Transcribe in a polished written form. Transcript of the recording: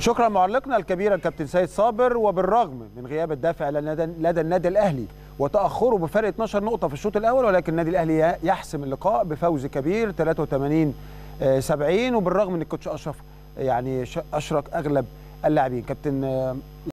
شكرا معلقنا الكبير الكابتن سيد صابر. وبالرغم من غياب الدافع لدى النادي الاهلي وتاخره بفرق 12 نقطه في الشوط الاول، ولكن النادي الاهلي يحسم اللقاء بفوز كبير 83-70. وبالرغم ان الكوتش اشرف يعني اشرك اغلب اللاعبين. كابتن